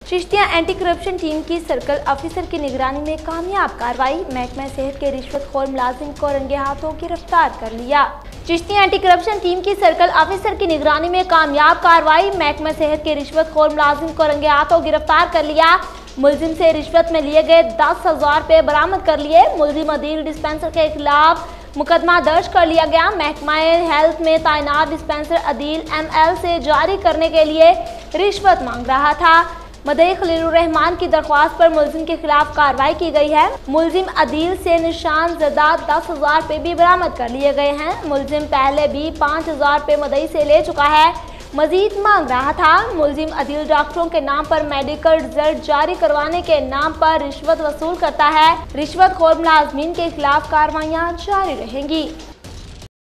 Chishtiya anti corruption team की circle officer की निगरानी में कामयाब कार्रवाई। महकमा सेहत के रिश्वतखोर मुलाजिम को रंगे हाथों गिरफ्तार कर लिया। चिश्तिया एंटी करप्शन टीम की सर्कल ऑफिसर की निगरानी में कामयाब कार्रवाई। महकमा सेहत के रिश्वतखोर मुलाजिम को रंगे हाथों गिरफ्तार कर लिया। मुलजिम से रिश्वत में लिए गए 10,000 रुपए बरामद कर लिए। मुलजिम अदील डिस्पेंसर के खिलाफ मुकदमा दर्ज कर लिया गया। महकमा हेल्थ में तैनात डिस्पेंसर अदील ML से जारी करने के लिए रिश्वत मांग रहा था। मदई खलीलुर रहमान की दरख्वास्त पर मुलजिम के खिलाफ कार्रवाई की गई है। मुलजिम अदील से निशान ज़दा 10,000 रुपए भी बरामद कर लिए गए हैं। मुलजिम पहले भी 5,000 रुपए मदई से ले चुका है, मजीद मांग रहा था। मुलजिम अदील डॉक्टरों के नाम पर मेडिकल रिजल्ट जारी करवाने के नाम पर रिश्वत वसूल करता है। रिश्वतखोर मुलाजमीन के खिलाफ कार्रवाइयाँ जारी रहेंगी।